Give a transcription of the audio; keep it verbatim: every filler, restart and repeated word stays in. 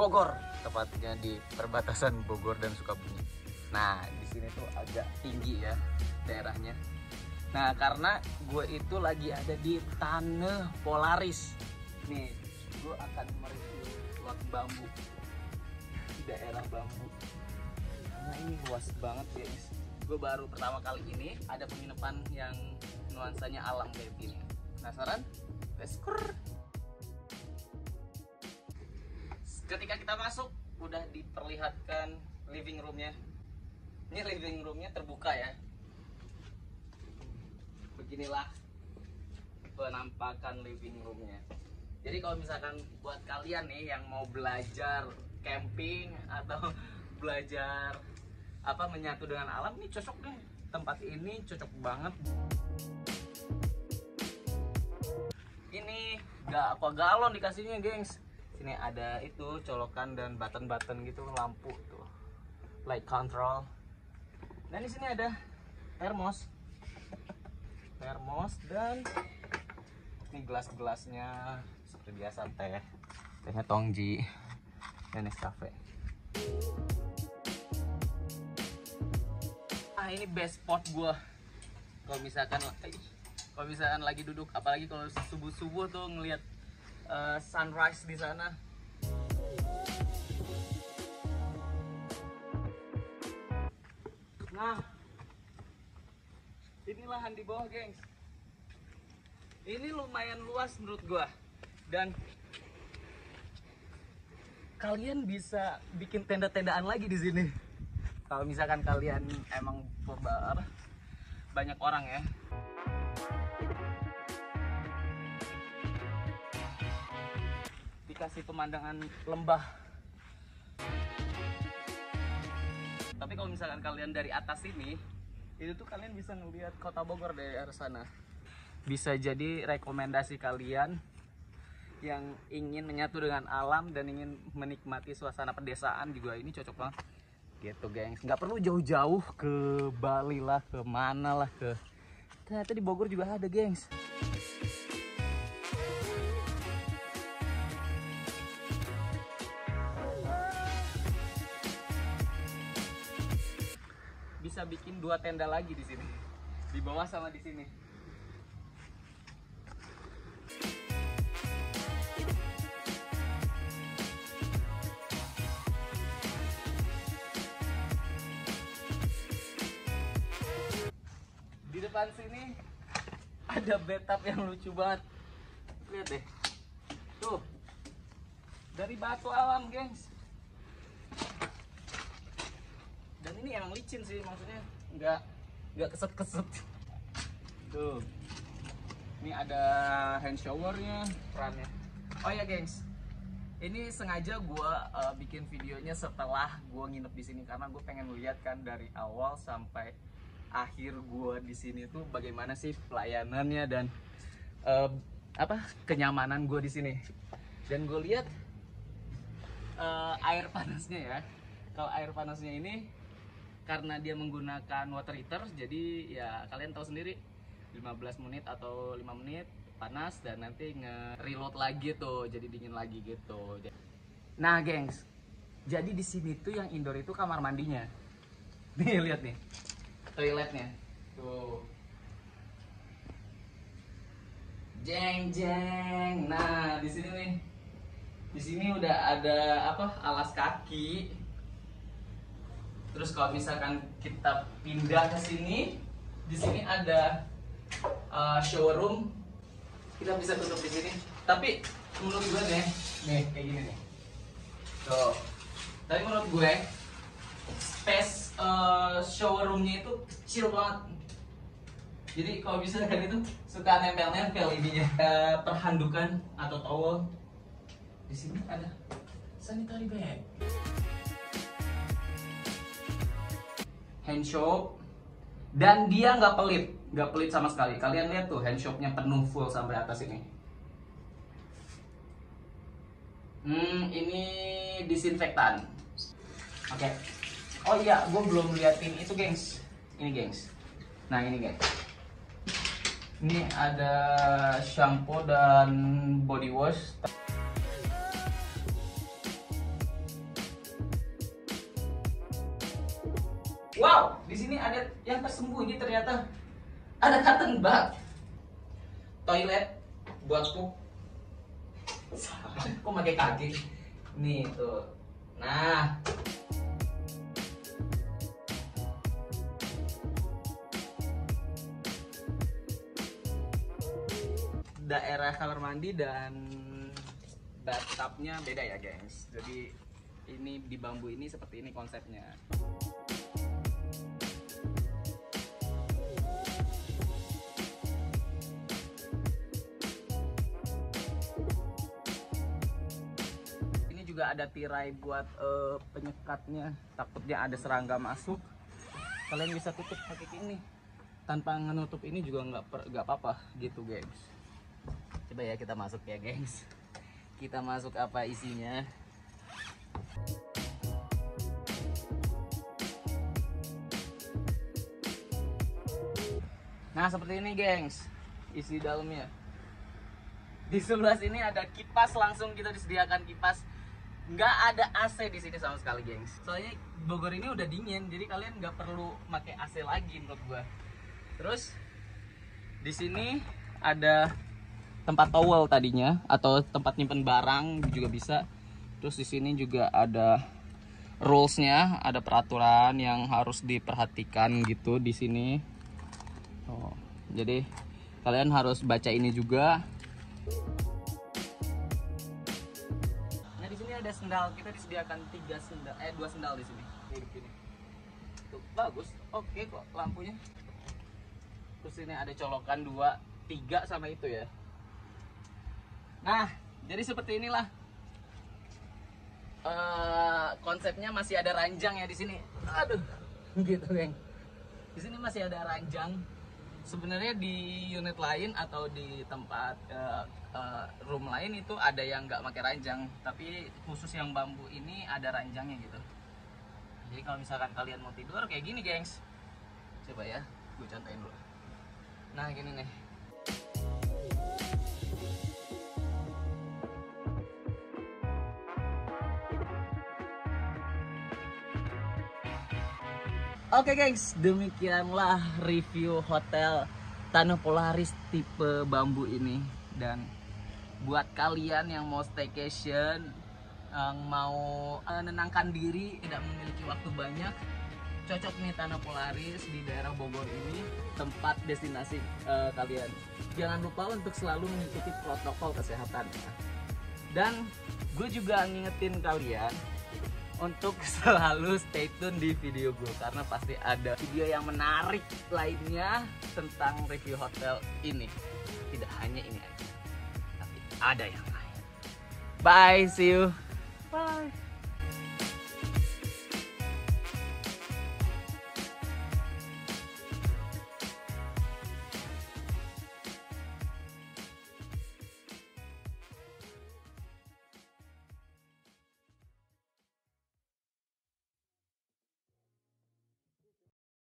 Bogor, tepatnya di perbatasan Bogor dan Sukabumi. Nah, di sini tuh agak tinggi ya daerahnya. Nah, karena gue itu lagi ada di Tanah Polaris. Nih, gue akan mereview lot bambu, daerah bambu. Karena ini luas banget guys. Gue baru pertama kali ini ada penginapan yang nuansanya alam kayak gini. Penasaran? Let's go. Ketika kita masuk, udah diperlihatkan living roomnya. Ini living roomnya terbuka ya. Beginilah penampakan living roomnya. Jadi kalau misalkan buat kalian nih yang mau belajar camping atau belajar apa menyatu dengan alam, ini cocok deh. Tempat ini cocok banget. Ini gak apa galon dikasihnya, gengs. Sini ada itu colokan dan button-button gitu, lampu tuh, light control. Dan di sini ada termos, termos dan ini gelas-gelasnya seperti biasa, teh, tehnya Tongji dan Nescafe. Ah, ini best spot gua kalau misalkan kalau misalkan lagi duduk, apalagi kalau subuh-subuh tuh ngelihat Uh, sunrise di sana. Nah, ini lahan di bawah, gengs. Ini lumayan luas menurut gua, dan kalian bisa bikin tenda-tendaan lagi di sini. Kalau misalkan kalian emang berbar banyak orang ya. Dikasih pemandangan lembah. Tapi kalau misalkan kalian dari atas ini, itu tuh kalian bisa ngelihat kota Bogor dari arah sana. Bisa jadi rekomendasi kalian yang ingin menyatu dengan alam dan ingin menikmati suasana pedesaan juga, ini cocok banget. Gitu, gengs. Nggak perlu jauh-jauh ke Bali lah, ke mana lah, ke ternyata di Bogor juga ada, gengs. Bisa bikin dua tenda lagi di sini, di bawah sama di sini. Di depan sini ada bathtub yang lucu banget. Lihat deh, tuh, dari batu alam, gengs. Dan ini emang licin sih, maksudnya nggak nggak keset-keset. Tuh, ini ada hand showernya, kerannya. Oh ya, gengs, ini sengaja gue uh, bikin videonya setelah gue nginep di sini karena gue pengen lihat kan dari awal sampai akhir gue di sini tuh bagaimana sih pelayanannya dan uh, apa kenyamanan gue di sini. Dan gue lihat uh, air panasnya ya. Kalau air panasnya ini karena dia menggunakan water heater, jadi ya kalian tahu sendiri lima belas menit atau lima menit panas dan nanti nge-reload lagi tuh jadi dingin lagi gitu. Nah, gengs, jadi di sini tuh yang indoor itu kamar mandinya. Nih, lihat nih. Toiletnya. Tuh. Jeng jeng. Nah, di sini nih. Di sini udah ada apa? Alas kaki. Terus kalau misalkan kita pindah ke sini, di sini ada uh, shower room. Kita bisa tutup di sini. Tapi menurut gue nih, nih kayak gini nih. Tuh. Tapi menurut gue space uh, shower roomnya itu kecil banget. Jadi kalau misalkan itu suka nempel-nempel ininya. Uh, perhandukan atau towel. Di sini ada sanitary bag. Hand soap, dan dia nggak pelit, nggak pelit sama sekali. Kalian lihat tuh hand soapnya penuh full sampai atas ini. Hmm, ini disinfektan. Oke. Okay. Oh iya, gue belum liatin itu, gengs. Ini, gengs. Nah ini, gengs. Ini ada shampoo dan body wash. Wow, di sini ada yang tersembunyi ternyata. Ada cotton bud. Toilet buat pup. Kok pakai kaki? Nih tuh. Nah. Daerah kamar mandi dan bathtubnya beda ya, gengs. Jadi ini di bambu ini seperti ini konsepnya. Ini juga ada tirai buat uh, penyekatnya. Takutnya ada serangga masuk. Kalian bisa tutup pakai ini. Tanpa menutup ini juga nggak nggak apa-apa gitu, gengs. Coba ya kita masuk ya, gengs. Kita masuk apa isinya. Nah, seperti ini, gengs, isi dalamnya. Di sebelah sini ada kipas, langsung kita disediakan kipas. Nggak ada A C di sini sama sekali, gengs. Soalnya Bogor ini udah dingin, jadi kalian nggak perlu pakai A C lagi menurut gua. Terus di sini ada tempat towel tadinya, atau tempat nyimpen barang juga bisa. Terus di sini juga ada rules-nya, ada peraturan yang harus diperhatikan gitu di sini. Oh, jadi kalian harus baca ini juga. Nah, di sini ada sendal. Kita disediakan tiga sendal, eh dua sendal di sini. Ini begini. Tuh, bagus. Oke kok lampunya. Terus ini ada colokan dua, tiga sama itu ya. Nah, jadi seperti inilah uh, konsepnya. Masih ada ranjang ya di sini. Aduh, gitu, geng. Di sini masih ada ranjang. Sebenarnya di unit lain atau di tempat uh, uh, room lain itu ada yang nggak pakai ranjang, tapi khusus yang bambu ini ada ranjangnya gitu. Jadi kalau misalkan kalian mau tidur kayak gini, gengs. Coba ya, gue contohin dulu. Nah, gini nih. Oke, gengs, demikianlah review hotel Tanah Polaris tipe bambu ini. Dan buat kalian yang mau staycation, yang mau menenangkan diri, tidak memiliki waktu banyak, cocok nih Tanah Polaris di daerah Bogor ini, tempat destinasi uh, kalian. Jangan lupa untuk selalu mengikuti protokol kesehatan. Dan gue juga ngingetin kalian untuk selalu stay tune di video gue, karena pasti ada video yang menarik lainnya tentang review hotel ini. Tidak hanya ini aja, tapi ada yang lain. Bye, see you. Bye.